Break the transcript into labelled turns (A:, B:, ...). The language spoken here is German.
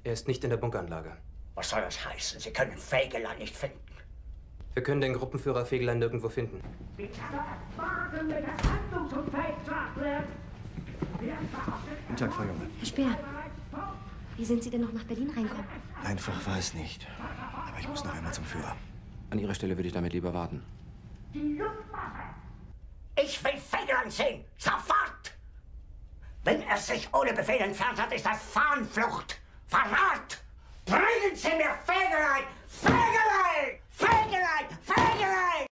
A: Er ist nicht in der Bunkeranlage.
B: Was soll das heißen? Sie können Fegelein nicht finden.
A: Wir können den Gruppenführer Fegelein nirgendwo finden.
C: Guten Tag, Frau Junge.
D: Herr Speer, wie sind Sie denn noch nach Berlin reinkommen?
C: Einfach war es nicht. Aber ich muss noch einmal zum Führer.
E: An Ihrer Stelle würde ich damit lieber warten.
B: Ich will Fegelein sehen! Sofort! Wenn er sich ohne Befehl entfernt hat, ist das Fahnenflucht! Verrat! Bringen Sie mir Fegelein! Fegelein! Fegelein! Fegelein!